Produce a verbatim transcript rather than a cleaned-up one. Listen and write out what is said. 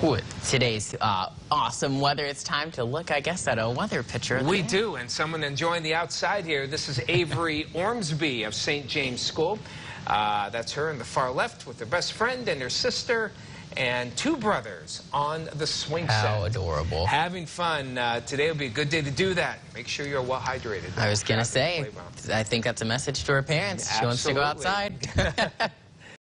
With today's uh, awesome weather, it's time to look, I guess, at a weather picture. We do, and someone enjoying the outside here. This is Averie Ormsbee of Saint James School. Uh, that's her in the far left with her best friend and her sister and two brothers on the swing set. How adorable. Having fun. Uh, today will be a good day to do that. Make sure you're well hydrated. I was going to say, I think that's a message to her parents. Absolutely. She wants to go outside.